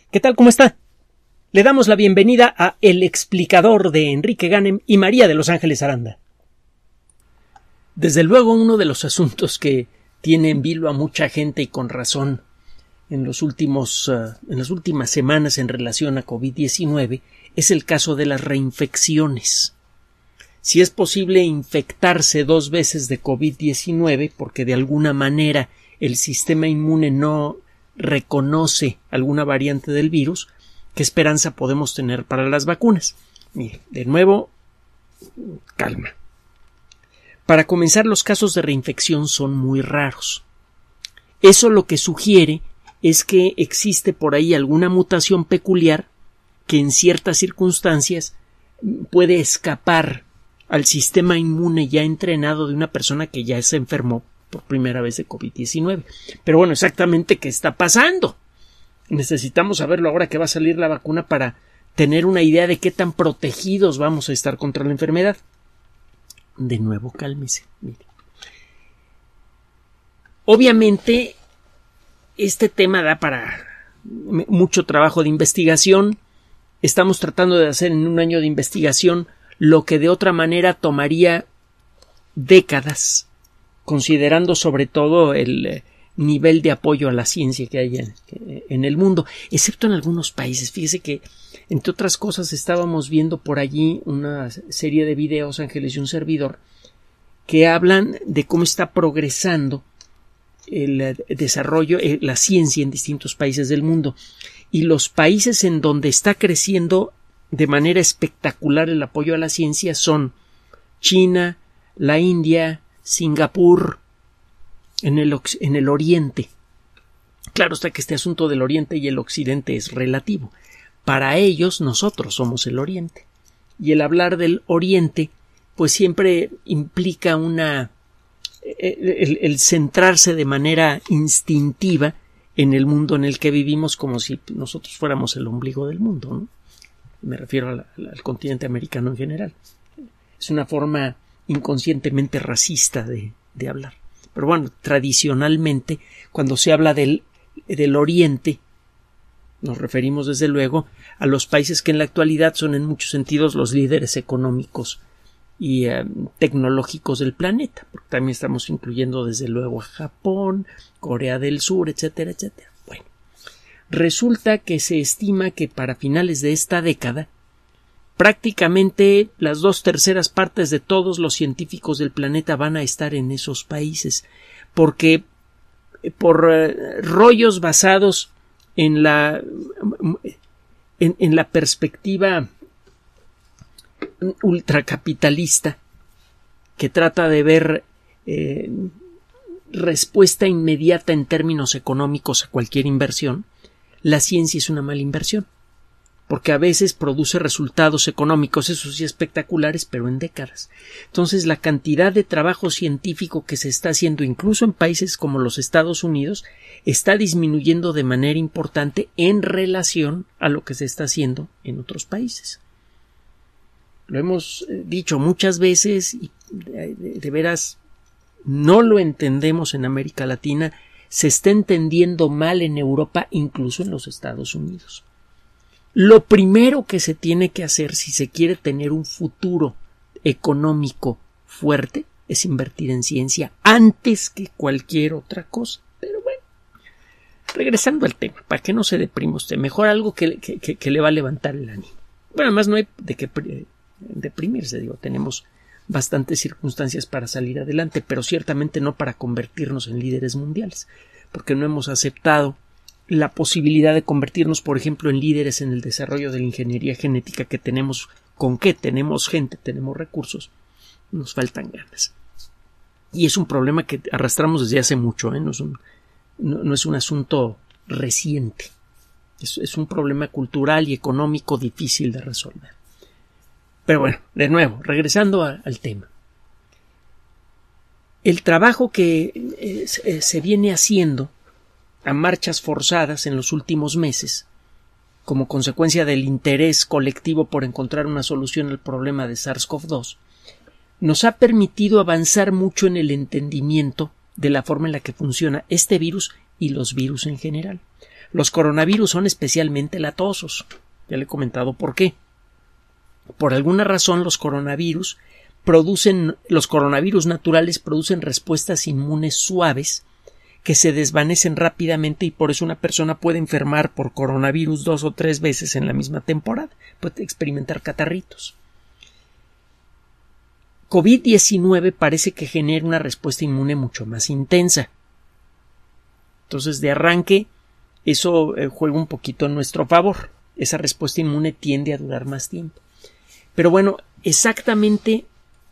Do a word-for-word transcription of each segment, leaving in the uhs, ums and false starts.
¿Qué tal? ¿Cómo está? Le damos la bienvenida a El Explicador de Enrique Ganem y María de Los Ángeles Aranda. Desde luego, uno de los asuntos que tiene en vilo a mucha gente y con razón en, los últimos, uh, en las últimas semanas en relación a COVID diecinueve es el caso de las reinfecciones. Si es posible infectarse dos veces de COVID diecinueve porque de alguna manera el sistema inmune no reconoce alguna variante del virus, ¿qué esperanza podemos tener para las vacunas? Mire, de nuevo, calma. Para comenzar, los casos de reinfección son muy raros. Eso lo que sugiere es que existe por ahí alguna mutación peculiar que en ciertas circunstancias puede escapar al sistema inmune ya entrenado de una persona que ya se enfermó por primera vez de COVID diecinueve. Pero bueno, exactamente qué está pasando. Necesitamos saberlo ahora que va a salir la vacuna para tener una idea de qué tan protegidos vamos a estar contra la enfermedad. De nuevo, cálmese. Mire. Obviamente, este tema da para mucho trabajo de investigación. Estamos tratando de hacer en un año de investigación lo que de otra manera tomaría décadas, considerando sobre todo el eh, nivel de apoyo a la ciencia que hay en, en el mundo, excepto en algunos países. Fíjese que, entre otras cosas, estábamos viendo por allí una serie de videos, Ángeles y un servidor, que hablan de cómo está progresando el eh, desarrollo, eh, la ciencia en distintos países del mundo. Y los países en donde está creciendo de manera espectacular el apoyo a la ciencia son China, la India, Singapur, en el, en el Oriente. Claro está que este asunto del Oriente y el Occidente es relativo. Para ellos, nosotros somos el Oriente. Y el hablar del Oriente, pues siempre implica una el, el centrarse de manera instintiva en el mundo en el que vivimos, como si nosotros fuéramos el ombligo del mundo, ¿no? Me refiero al, al continente americano en general. Es una forma inconscientemente racista de, de hablar. Pero bueno, tradicionalmente, cuando se habla del, del Oriente, nos referimos desde luego a los países que en la actualidad son en muchos sentidos los líderes económicos y eh, tecnológicos del planeta, porque también estamos incluyendo desde luego a Japón, Corea del Sur, etcétera, etcétera. Bueno, resulta que se estima que para finales de esta década prácticamente las dos terceras partes de todos los científicos del planeta van a estar en esos países, porque por eh, rollos basados en la en, en la perspectiva ultracapitalista que trata de ver eh, respuesta inmediata en términos económicos a cualquier inversión, la ciencia es una mala inversión, porque a veces produce resultados económicos, eso sí, espectaculares, pero en décadas. Entonces, la cantidad de trabajo científico que se está haciendo, incluso en países como los Estados Unidos, está disminuyendo de manera importante en relación a lo que se está haciendo en otros países. Lo hemos dicho muchas veces y de, de, de veras no lo entendemos en América Latina, se está entendiendo mal en Europa, incluso en los Estados Unidos. Lo primero que se tiene que hacer si se quiere tener un futuro económico fuerte es invertir en ciencia antes que cualquier otra cosa. Pero bueno, regresando al tema, para que no se deprima usted, mejor algo que, que, que, que le va a levantar el ánimo. Bueno, además no hay de qué deprimirse, digo, tenemos bastantes circunstancias para salir adelante, pero ciertamente no para convertirnos en líderes mundiales, porque no hemos aceptado la posibilidad de convertirnos, por ejemplo, en líderes en el desarrollo de la ingeniería genética que tenemos. ¿Con qué? Tenemos gente, tenemos recursos, nos faltan ganas. Y es un problema que arrastramos desde hace mucho, ¿eh? No es un, no, no es un asunto reciente. Es, es un problema cultural y económico difícil de resolver. Pero bueno, de nuevo, regresando a, al tema. El trabajo que eh, se, se viene haciendo a marchas forzadas en los últimos meses, como consecuencia del interés colectivo por encontrar una solución al problema de SARS-CoV dos, nos ha permitido avanzar mucho en el entendimiento de la forma en la que funciona este virus y los virus en general. Los coronavirus son especialmente latosos. Ya le he comentado por qué. Por alguna razón los coronavirus producen, los coronavirus naturales producen respuestas inmunes suaves que se desvanecen rápidamente y por eso una persona puede enfermar por coronavirus dos o tres veces en la misma temporada. Puede experimentar catarritos. COVID diecinueve parece que genera una respuesta inmune mucho más intensa. Entonces, de arranque, eso eh, juega un poquito en nuestro favor. Esa respuesta inmune tiende a durar más tiempo. Pero bueno, exactamente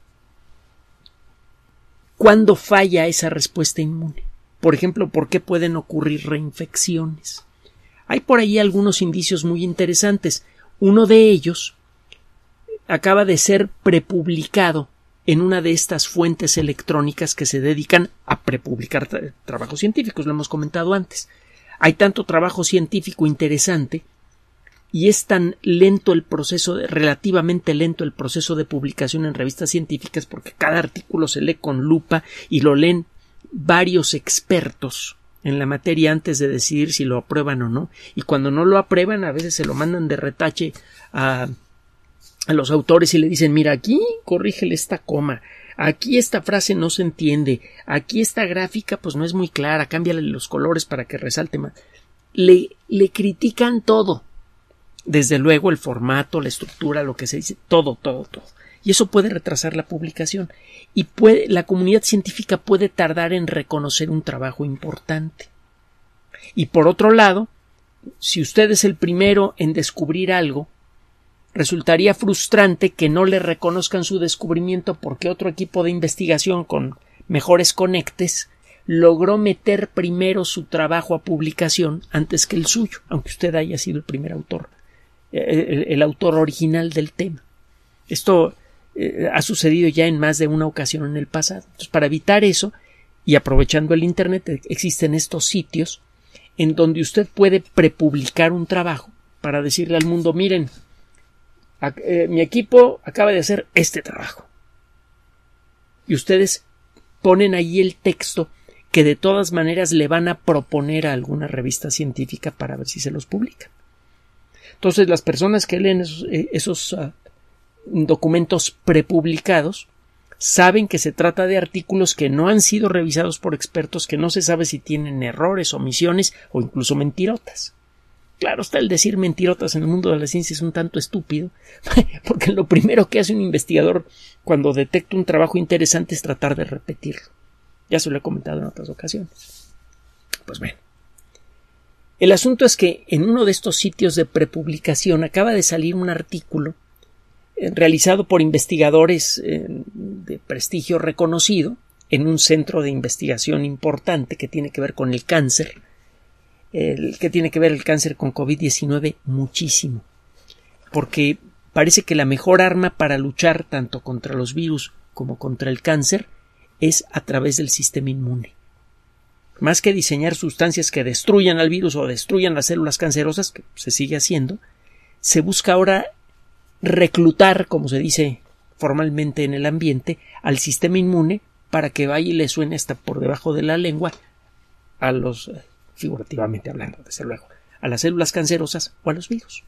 ¿cuándo falla esa respuesta inmune? Por ejemplo, ¿por qué pueden ocurrir reinfecciones? Hay por ahí algunos indicios muy interesantes. Uno de ellos acaba de ser prepublicado en una de estas fuentes electrónicas que se dedican a prepublicar tra- trabajos científicos, lo hemos comentado antes. Hay tanto trabajo científico interesante y es tan lento el proceso, de, relativamente lento el proceso de publicación en revistas científicas porque cada artículo se lee con lupa y lo leen varios expertos en la materia antes de decidir si lo aprueban o no, y cuando no lo aprueban a veces se lo mandan de retache a, a los autores y le dicen mira, aquí corrígele esta coma, aquí esta frase no se entiende, aquí esta gráfica pues no es muy clara, cámbiale los colores para que resalte más. Le, le critican todo, desde luego el formato, la estructura, lo que se dice, todo, todo, todo. Y eso puede retrasar la publicación y puede, la comunidad científica puede tardar en reconocer un trabajo importante. Y por otro lado, si usted es el primero en descubrir algo, resultaría frustrante que no le reconozcan su descubrimiento porque otro equipo de investigación con mejores conectes logró meter primero su trabajo a publicación antes que el suyo, aunque usted haya sido el primer autor, el, el autor original del tema. Esto eh, ha sucedido ya en más de una ocasión en el pasado. Entonces, para evitar eso, y aprovechando el Internet, existen estos sitios en donde usted puede prepublicar un trabajo para decirle al mundo, miren, a, eh, mi equipo acaba de hacer este trabajo. Y ustedes ponen ahí el texto que de todas maneras le van a proponer a alguna revista científica para ver si se los publican. Entonces, las personas que leen esos, eh, esos uh, documentos prepublicados saben que se trata de artículos que no han sido revisados por expertos, que no se sabe si tienen errores, omisiones o incluso mentirotas. Claro está, el decir mentirotas en el mundo de la ciencia es un tanto estúpido, porque lo primero que hace un investigador cuando detecta un trabajo interesante es tratar de repetirlo. Ya se lo he comentado en otras ocasiones. Pues bien, el asunto es que en uno de estos sitios de prepublicación acaba de salir un artículo eh, realizado por investigadores eh, de prestigio reconocido en un centro de investigación importante que tiene que ver con el cáncer, el que tiene que ver el cáncer con COVID diecinueve muchísimo, porque parece que la mejor arma para luchar tanto contra los virus como contra el cáncer es a través del sistema inmune. Más que diseñar sustancias que destruyan al virus o destruyan las células cancerosas, que se sigue haciendo, se busca ahora reclutar, como se dice formalmente en el ambiente, al sistema inmune para que vaya y le suene hasta por debajo de la lengua a los, figurativamente hablando, desde luego, a las células cancerosas o a los virus.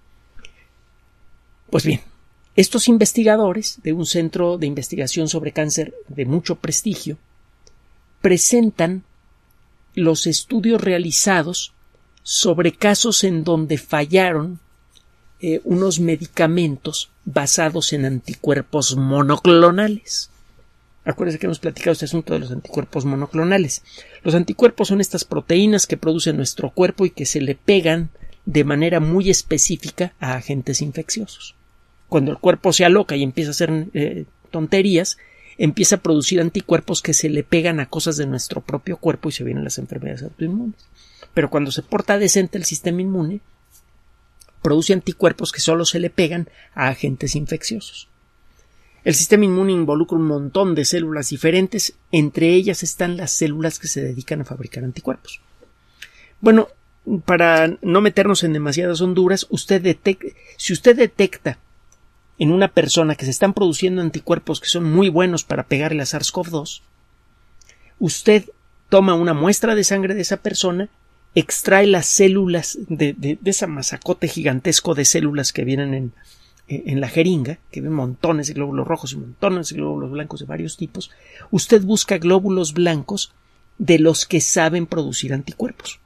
Pues bien, estos investigadores de un centro de investigación sobre cáncer de mucho prestigio presentan los estudios realizados sobre casos en donde fallaron eh, unos medicamentos basados en anticuerpos monoclonales. Acuérdense que hemos platicado este asunto de los anticuerpos monoclonales. Los anticuerpos son estas proteínas que produce nuestro cuerpo y que se le pegan de manera muy específica a agentes infecciosos. Cuando el cuerpo se aloca y empieza a hacer eh, tonterías, empieza a producir anticuerpos que se le pegan a cosas de nuestro propio cuerpo y se vienen las enfermedades autoinmunes. Pero cuando se porta decente el sistema inmune, produce anticuerpos que solo se le pegan a agentes infecciosos. El sistema inmune involucra un montón de células diferentes, entre ellas están las células que se dedican a fabricar anticuerpos. Bueno, para no meternos en demasiadas honduras, usted detecta, si usted detecta en una persona que se están produciendo anticuerpos que son muy buenos para pegarle a SARS CoV dos, usted toma una muestra de sangre de esa persona extrae las células de, de, de esa masacote gigantesco de células que vienen en, en la jeringa, que ven montones de glóbulos rojos y montones de glóbulos blancos de varios tipos. Usted busca glóbulos blancos de los que saben producir anticuerpos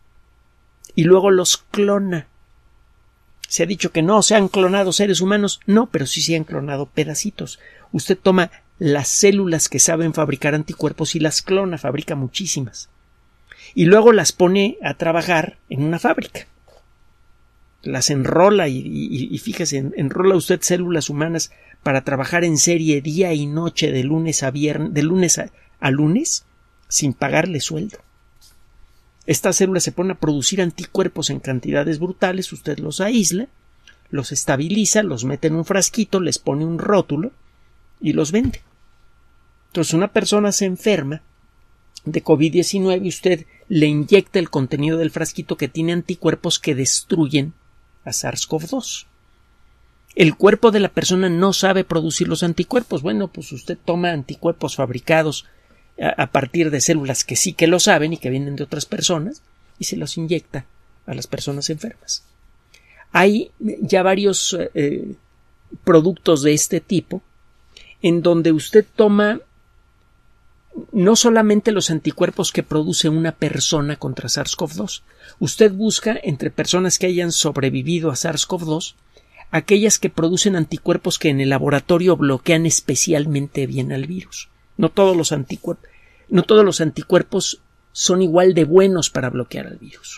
y luego los clona. Se ha dicho que no se han clonado seres humanos, no, pero sí se han clonado pedacitos. Usted toma las células que saben fabricar anticuerpos y las clona, fabrica muchísimas. Y luego las pone a trabajar en una fábrica. Las enrola y, y, y fíjese, enrola usted células humanas para trabajar en serie día y noche de lunes a viernes, de lunes a, a lunes, sin pagarle sueldo. Estas células se ponen a producir anticuerpos en cantidades brutales, usted los aísla, los estabiliza, los mete en un frasquito, les pone un rótulo y los vende. Entonces una persona se enferma de COVID diecinueve y usted le inyecta el contenido del frasquito que tiene anticuerpos que destruyen a SARS CoV dos. El cuerpo de la persona no sabe producir los anticuerpos. Bueno, pues usted toma anticuerpos fabricados a, a partir de células que sí que lo saben y que vienen de otras personas y se los inyecta a las personas enfermas. Hay ya varios eh, productos de este tipo en donde usted toma no solamente los anticuerpos que produce una persona contra SARS CoV dos. Usted busca entre personas que hayan sobrevivido a SARS CoV dos aquellas que producen anticuerpos que en el laboratorio bloquean especialmente bien al virus. No todos los anticuerpos, no todos los anticuerpos son igual de buenos para bloquear al virus.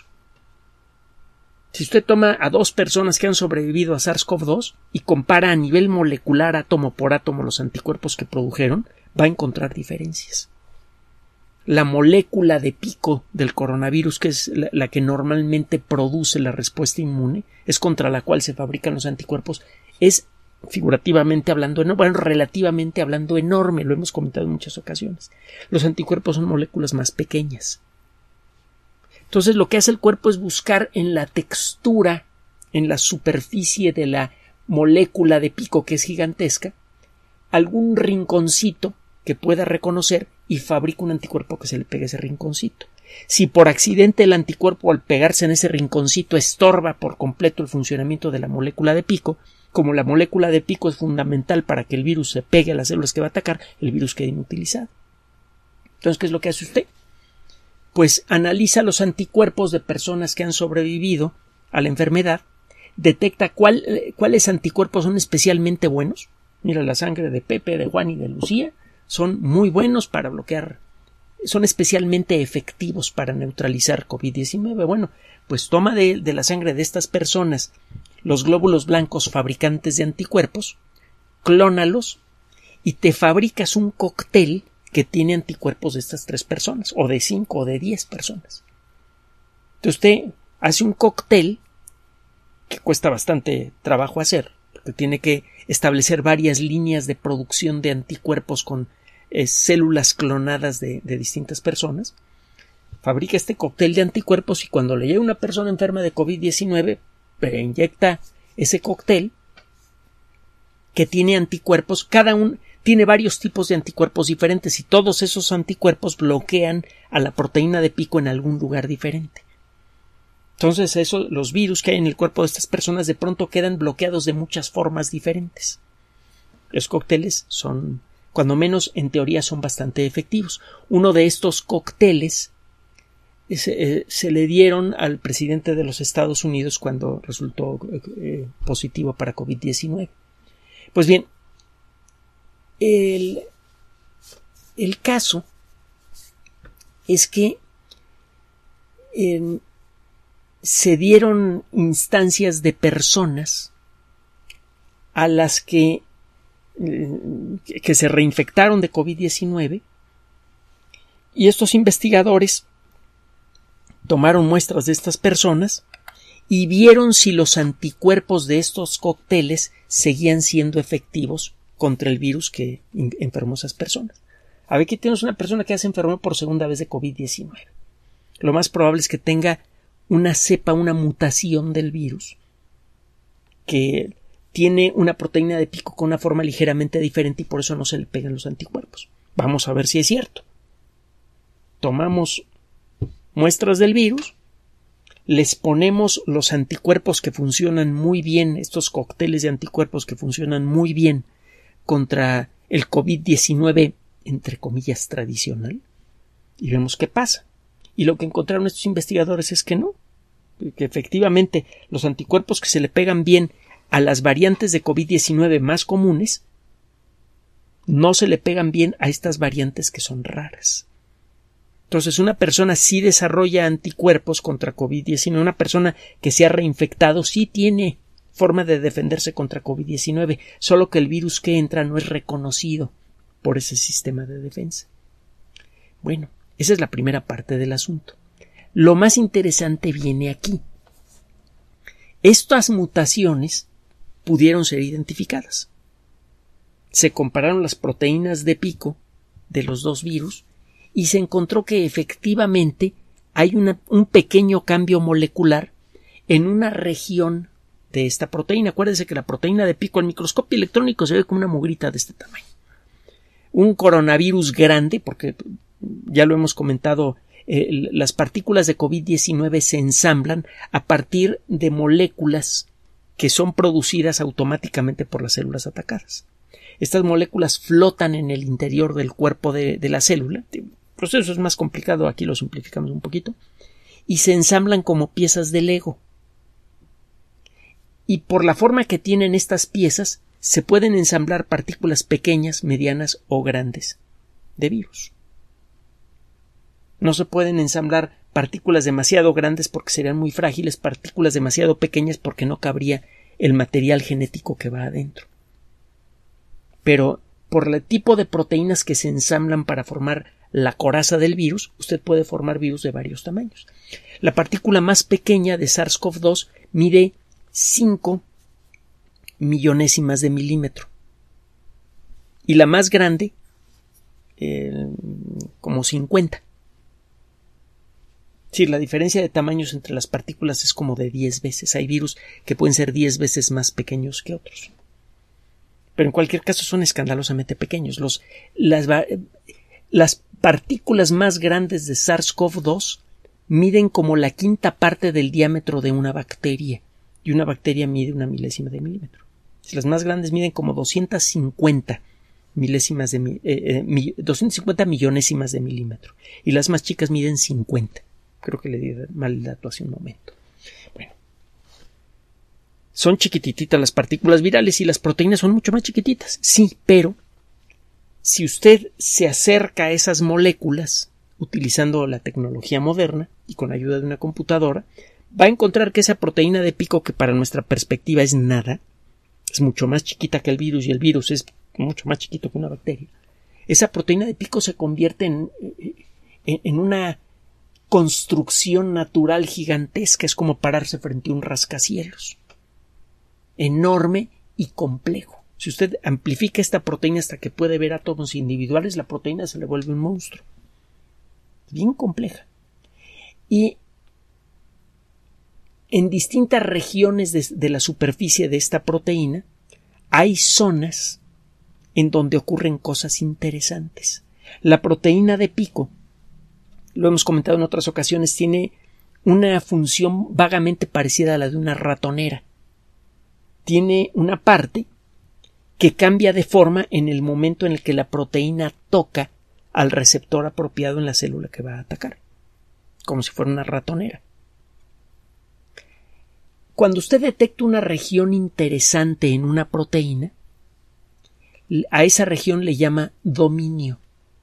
Si usted toma a dos personas que han sobrevivido a SARS CoV dos y compara a nivel molecular átomo por átomo los anticuerpos que produjeron, va a encontrar diferencias. La molécula de pico del coronavirus, que es la, la que normalmente produce la respuesta inmune, es contra la cual se fabrican los anticuerpos, es figurativamente hablando, bueno, relativamente hablando enorme, lo hemos comentado en muchas ocasiones. Los anticuerpos son moléculas más pequeñas. Entonces lo que hace el cuerpo es buscar en la textura, en la superficie de la molécula de pico, que es gigantesca, algún rinconcito que pueda reconocer y fabrica un anticuerpo que se le pegue a ese rinconcito. Si por accidente el anticuerpo al pegarse en ese rinconcito estorba por completo el funcionamiento de la molécula de pico, como la molécula de pico es fundamental para que el virus se pegue a las células que va a atacar, el virus queda inutilizado. Entonces, ¿qué es lo que hace usted? Pues analiza los anticuerpos de personas que han sobrevivido a la enfermedad, detecta cuál, cuáles anticuerpos son especialmente buenos. Mira, la sangre de Pepe, de Juan y de Lucía son muy buenos para bloquear, son especialmente efectivos para neutralizar COVID diecinueve. Bueno, pues toma de, de la sangre de estas personas los glóbulos blancos fabricantes de anticuerpos, clónalos y te fabricas un cóctel que tiene anticuerpos de estas tres personas, o de cinco o de diez personas. Entonces usted hace un cóctel que cuesta bastante trabajo hacer, porque tiene que establecer varias líneas de producción de anticuerpos con eh, células clonadas de, de distintas personas. Fabrica este cóctel de anticuerpos y cuando le llega una persona enferma de COVID diecinueve, inyecta ese cóctel que tiene anticuerpos, cada uno tiene varios tipos de anticuerpos diferentes y todos esos anticuerpos bloquean a la proteína de pico en algún lugar diferente. Entonces eso, los virus que hay en el cuerpo de estas personas de pronto quedan bloqueados de muchas formas diferentes. Los cócteles son, cuando menos en teoría, son bastante efectivos. Uno de estos cócteles se, eh, se le dieron al presidente de los Estados Unidos cuando resultó eh, positivo para COVID diecinueve. Pues bien, el, el caso es que en se dieron instancias de personas a las que, que se reinfectaron de COVID diecinueve y estos investigadores tomaron muestras de estas personas y vieron si los anticuerpos de estos cócteles seguían siendo efectivos contra el virus que enfermó a esas personas. A ver, aquí tenemos una persona que ya se enfermó por segunda vez de COVID diecinueve. Lo más probable es que tenga una cepa, una mutación del virus que tiene una proteína de pico con una forma ligeramente diferente y por eso no se le pegan los anticuerpos. Vamos a ver si es cierto. Tomamos muestras del virus, les ponemos los anticuerpos que funcionan muy bien, estos cócteles de anticuerpos que funcionan muy bien contra el COVID diecinueve, entre comillas, tradicional, y vemos qué pasa. Y lo que encontraron estos investigadores es que no, que efectivamente los anticuerpos que se le pegan bien a las variantes de COVID diecinueve más comunes no se le pegan bien a estas variantes que son raras. Entonces, una persona sí desarrolla anticuerpos contra COVID diecinueve, una persona que se ha reinfectado sí tiene forma de defenderse contra COVID diecinueve, solo que el virus que entra no es reconocido por ese sistema de defensa. Bueno, esa es la primera parte del asunto. Lo más interesante viene aquí. Estas mutaciones pudieron ser identificadas. Se compararon las proteínas de pico de los dos virus y se encontró que efectivamente hay una, un pequeño cambio molecular en una región de esta proteína. Acuérdense que la proteína de pico al microscopio electrónico se ve como una mugrita de este tamaño. Un coronavirus grande, porque ya lo hemos comentado, eh, las partículas de COVID diecinueve se ensamblan a partir de moléculas que son producidas automáticamente por las células atacadas. Estas moléculas flotan en el interior del cuerpo de, de la célula. El proceso es más complicado, aquí lo simplificamos un poquito, y se ensamblan como piezas de Lego. Y por la forma que tienen estas piezas, se pueden ensamblar partículas pequeñas, medianas o grandes de virus. No se pueden ensamblar partículas demasiado grandes porque serían muy frágiles, partículas demasiado pequeñas porque no cabría el material genético que va adentro. Pero por el tipo de proteínas que se ensamblan para formar la coraza del virus, usted puede formar virus de varios tamaños. La partícula más pequeña de SARS CoV dos mide cinco millonésimas de milímetro. Y la más grande, eh, como cincuenta. Sí, la diferencia de tamaños entre las partículas es como de diez veces. Hay virus que pueden ser diez veces más pequeños que otros. Pero en cualquier caso son escandalosamente pequeños. Los, las, las partículas más grandes de SARS CoV dos miden como la quinta parte del diámetro de una bacteria. Y una bacteria mide una milésima de milímetro. Las más grandes miden como doscientas cincuenta milésimas de eh, eh, doscientas cincuenta millonésimas de milímetro. Y las más chicas miden cincuenta. Creo que le di mal el dato hace un momento. Bueno. Son chiquititas las partículas virales y las proteínas son mucho más chiquititas. Sí, pero si usted se acerca a esas moléculas utilizando la tecnología moderna y con ayuda de una computadora, va a encontrar que esa proteína de pico, que para nuestra perspectiva es nada, es mucho más chiquita que el virus y el virus es mucho más chiquito que una bacteria. Esa proteína de pico se convierte en, en, en una construcción natural gigantesca. Es como pararse frente a un rascacielos. Enorme y complejo. Si usted amplifica esta proteína hasta que puede ver átomos individuales, la proteína se le vuelve un monstruo. Bien compleja. Y en distintas regiones de, de la superficie de esta proteína hay zonas en donde ocurren cosas interesantes. La proteína de pico, lo hemos comentado en otras ocasiones, tiene una función vagamente parecida a la de una ratonera. Tiene una parte que cambia de forma en el momento en el que la proteína toca al receptor apropiado en la célula que va a atacar, como si fuera una ratonera. Cuando usted detecta una región interesante en una proteína, a esa región le llama dominio.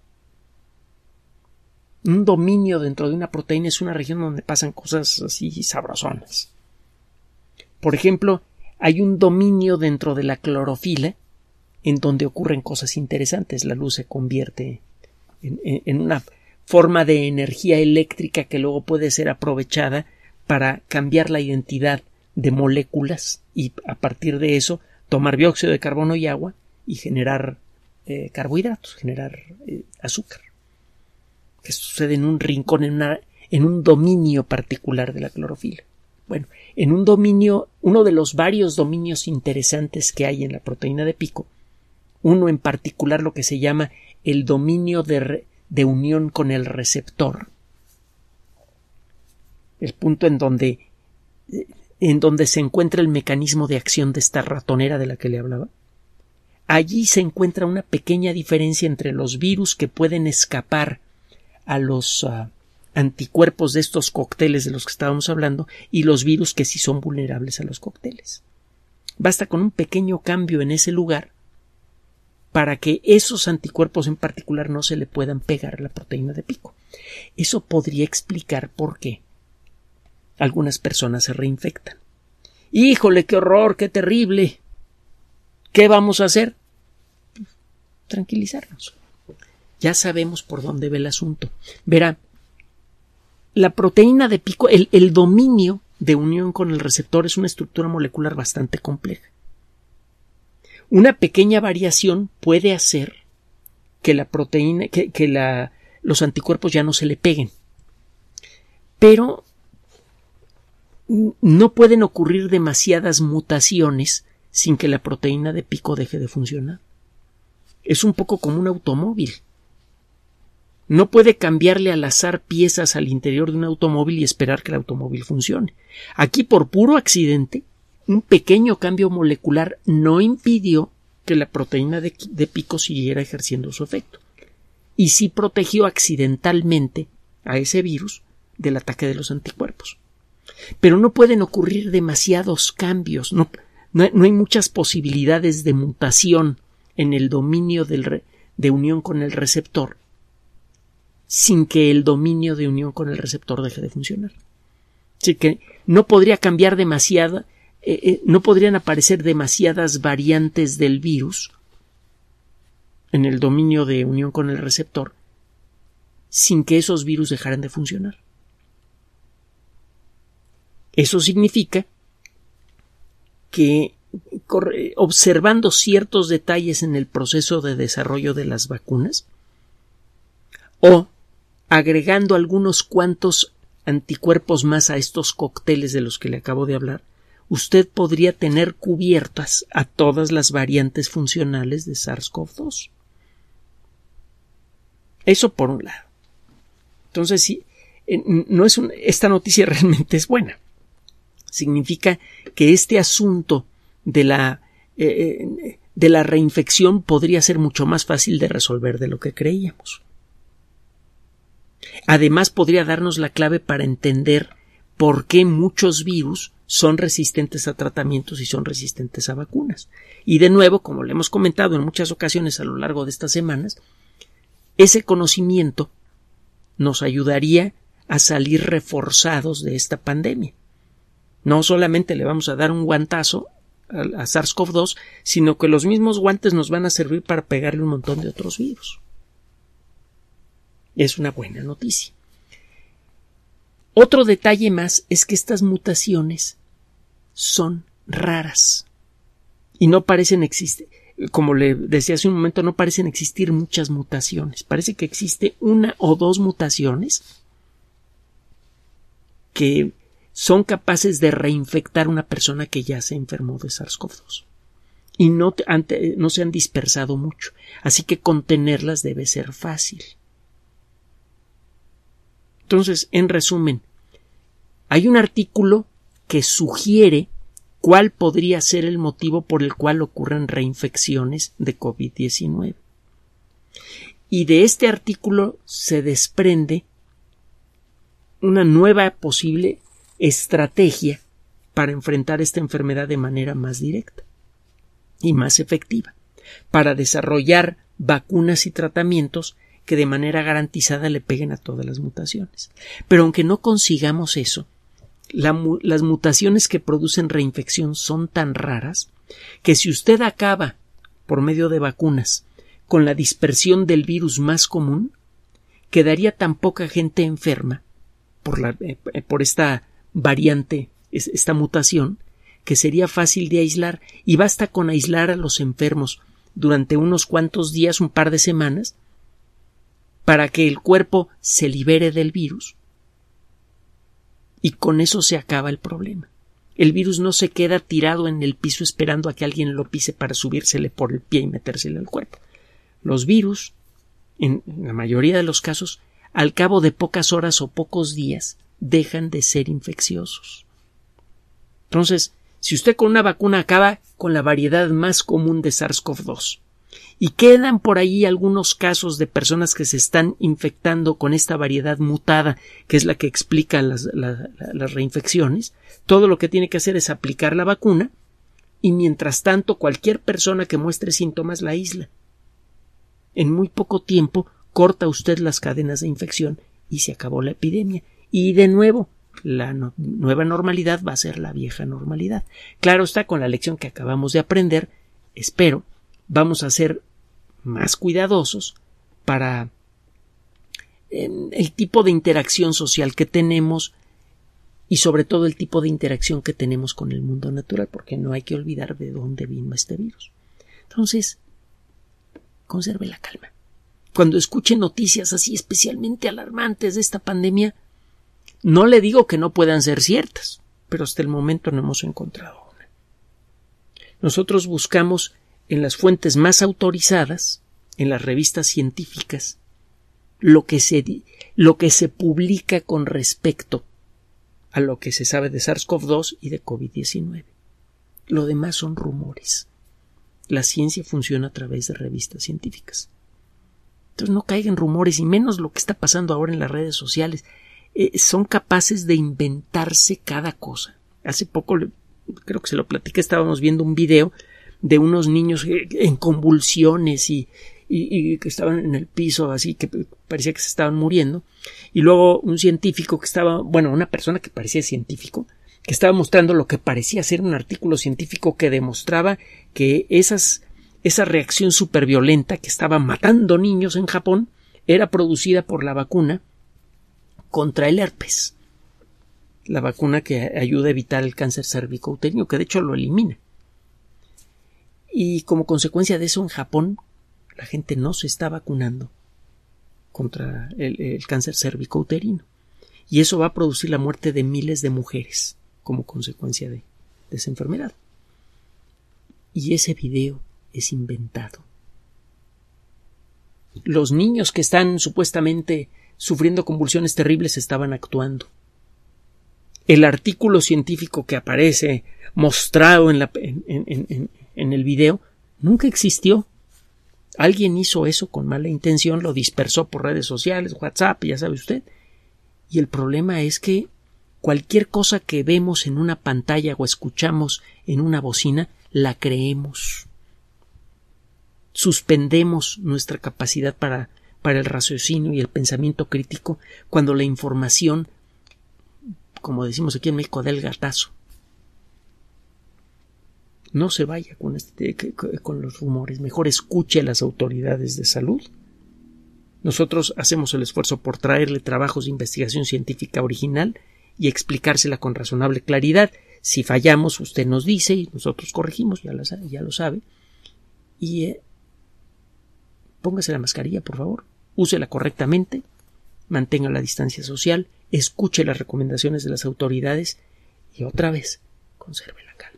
Un dominio dentro de una proteína es una región donde pasan cosas así sabrosonas. Por ejemplo, hay un dominio dentro de la clorofila en donde ocurren cosas interesantes. La luz se convierte en, en, en una forma de energía eléctrica que luego puede ser aprovechada para cambiar la identidad de moléculas y a partir de eso tomar dióxido de carbono y agua y generar eh, carbohidratos, generar eh, azúcar. Que sucede en un rincón, en, una, en un dominio particular de la clorofila. Bueno, en un dominio, uno de los varios dominios interesantes que hay en la proteína de pico, uno en particular lo que se llama el dominio de, de unión con el receptor. el punto en donde, en donde se encuentra el mecanismo de acción de esta ratonera de la que le hablaba, allí se encuentra una pequeña diferencia entre los virus que pueden escapar a los uh, anticuerpos de estos cócteles de los que estábamos hablando y los virus que sí son vulnerables a los cócteles. Basta con un pequeño cambio en ese lugar para que esos anticuerpos en particular no se le puedan pegar a la proteína de pico. Eso podría explicar por qué algunas personas se reinfectan. ¡Híjole, qué horror, qué terrible! ¿Qué vamos a hacer? Tranquilizarnos. Ya sabemos por dónde va el asunto. Verá, la proteína de pico, el, el dominio de unión con el receptor es una estructura molecular bastante compleja. Una pequeña variación puede hacer que la proteína, que, que la, los anticuerpos ya no se le peguen. Pero no pueden ocurrir demasiadas mutaciones sin que la proteína de pico deje de funcionar. Es un poco como un automóvil. No puede cambiarle al azar piezas al interior de un automóvil y esperar que el automóvil funcione. Aquí, por puro accidente, un pequeño cambio molecular no impidió que la proteína de, de pico siguiera ejerciendo su efecto. Y sí protegió accidentalmente a ese virus del ataque de los anticuerpos. Pero no pueden ocurrir demasiados cambios. No, no, no hay muchas posibilidades de mutación en el dominio del re, de unión con el receptor sin que el dominio de unión con el receptor deje de funcionar. Así que no podría cambiar demasiada, eh, eh, no podrían aparecer demasiadas variantes del virus en el dominio de unión con el receptor sin que esos virus dejaran de funcionar. Eso significa que observando ciertos detalles en el proceso de desarrollo de las vacunas o agregando algunos cuantos anticuerpos más a estos cócteles de los que le acabo de hablar, usted podría tener cubiertas a todas las variantes funcionales de SARS-CoV dos. Eso por un lado. Entonces, sí, no es un, esta noticia realmente es buena. Significa que este asunto de la, eh, de la reinfección podría ser mucho más fácil de resolver de lo que creíamos. Además, podría darnos la clave para entender por qué muchos virus son resistentes a tratamientos y son resistentes a vacunas. Y de nuevo, como le hemos comentado en muchas ocasiones a lo largo de estas semanas, ese conocimiento nos ayudaría a salir reforzados de esta pandemia. No solamente le vamos a dar un guantazo a, a SARS-CoV dos, sino que los mismos guantes nos van a servir para pegarle un montón de otros virus. Es una buena noticia. Otro detalle más es que estas mutaciones son raras y no parecen existir, como le decía hace un momento, no parecen existir muchas mutaciones. Parece que existe una o dos mutaciones que son capaces de reinfectar a una persona que ya se enfermó de SARS-CoV dos y no, ante, no se han dispersado mucho, así que contenerlas debe ser fácil. Entonces, en resumen, hay un artículo que sugiere cuál podría ser el motivo por el cual ocurren reinfecciones de COVID diecinueve. Y de este artículo se desprende una nueva posible estrategia para enfrentar esta enfermedad de manera más directa y más efectiva, para desarrollar vacunas y tratamientos que de manera garantizada le peguen a todas las mutaciones. Pero aunque no consigamos eso, la, las mutaciones que producen reinfección son tan raras que si usted acaba, por medio de vacunas, con la dispersión del virus más común, quedaría tan poca gente enferma por, la, eh, por esta variante, esta mutación, que sería fácil de aislar, y basta con aislar a los enfermos durante unos cuantos días, un par de semanas, para que el cuerpo se libere del virus y con eso se acaba el problema. El virus no se queda tirado en el piso esperando a que alguien lo pise para subírsele por el pie y metérsele al cuerpo. Los virus, en la mayoría de los casos, al cabo de pocas horas o pocos días, dejan de ser infecciosos. Entonces, si usted con una vacuna acaba con la variedad más común de SARS-CoV dos y quedan por ahí algunos casos de personas que se están infectando con esta variedad mutada, que es la que explica las, la, las reinfecciones, todo lo que tiene que hacer es aplicar la vacuna y mientras tanto cualquier persona que muestre síntomas la aísla. En muy poco tiempo corta usted las cadenas de infección y se acabó la epidemia. Y de nuevo, la no, nueva normalidad va a ser la vieja normalidad. Claro está, con la lección que acabamos de aprender, espero, vamos a ser más cuidadosos para eh, el tipo de interacción social que tenemos y sobre todo el tipo de interacción que tenemos con el mundo natural, porque no hay que olvidar de dónde vino este virus. Entonces, conserve la calma. Cuando escuche noticias así especialmente alarmantes de esta pandemia, no le digo que no puedan ser ciertas, pero hasta el momento no hemos encontrado una. Nosotros buscamos en las fuentes más autorizadas, en las revistas científicas, lo que se, lo que se publica con respecto a lo que se sabe de SARS-CoV dos y de COVID diecinueve. Lo demás son rumores. La ciencia funciona a través de revistas científicas. Entonces no caigan rumores, y menos lo que está pasando ahora en las redes sociales. Eh, son capaces de inventarse cada cosa. Hace poco, creo que se lo platiqué, estábamos viendo un video de unos niños en convulsiones y, y, y que estaban en el piso así, que parecía que se estaban muriendo. Y luego un científico que estaba, bueno, una persona que parecía científico, que estaba mostrando lo que parecía ser un artículo científico que demostraba que esas, esa reacción superviolenta que estaba matando niños en Japón era producida por la vacuna contra el herpes. La vacuna que ayuda a evitar el cáncer cervicouterino, que de hecho lo elimina. Y como consecuencia de eso, en Japón la gente no se está vacunando contra el, el cáncer cervicouterino. Y eso va a producir la muerte de miles de mujeres como consecuencia de, de esa enfermedad. Y ese video es inventado. Los niños que están supuestamente sufriendo convulsiones terribles estaban actuando. El artículo científico que aparece mostrado en, la, en, en, en, en el video nunca existió. Alguien hizo eso con mala intención, lo dispersó por redes sociales, WhatsApp, ya sabe usted. Y el problema es que cualquier cosa que vemos en una pantalla o escuchamos en una bocina, la creemos. Suspendemos nuestra capacidad para, para el raciocinio y el pensamiento crítico cuando la información, como decimos aquí en México, da el gatazo. No se vaya con, este, con los rumores, mejor escuche a las autoridades de salud. Nosotros hacemos el esfuerzo por traerle trabajos de investigación científica original y explicársela con razonable claridad. Si fallamos, usted nos dice y nosotros corregimos, ya, la, ya lo sabe. Y eh, póngase la mascarilla, por favor, úsela correctamente, mantenga la distancia social, escuche las recomendaciones de las autoridades y otra vez, conserve la calma.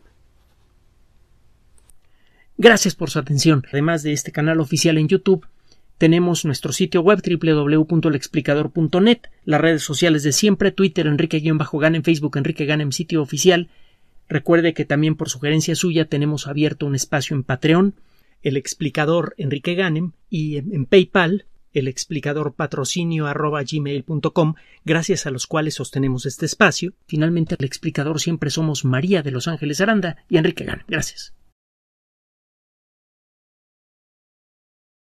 Gracias por su atención. Además de este canal oficial en YouTube, tenemos nuestro sitio web doble u doble u doble u punto el explicador punto net, las redes sociales de siempre, Twitter Enrique-Ganem, Facebook Enrique Ganem, sitio oficial. Recuerde que también por sugerencia suya tenemos abierto un espacio en Patreon, el explicador Enrique Ganem, y en, en PayPal, el explicador patrocinio arroba gmail punto com, gracias a los cuales sostenemos este espacio. Finalmente, el explicador siempre somos María de Los Ángeles Aranda y Enrique Ganem. Gracias.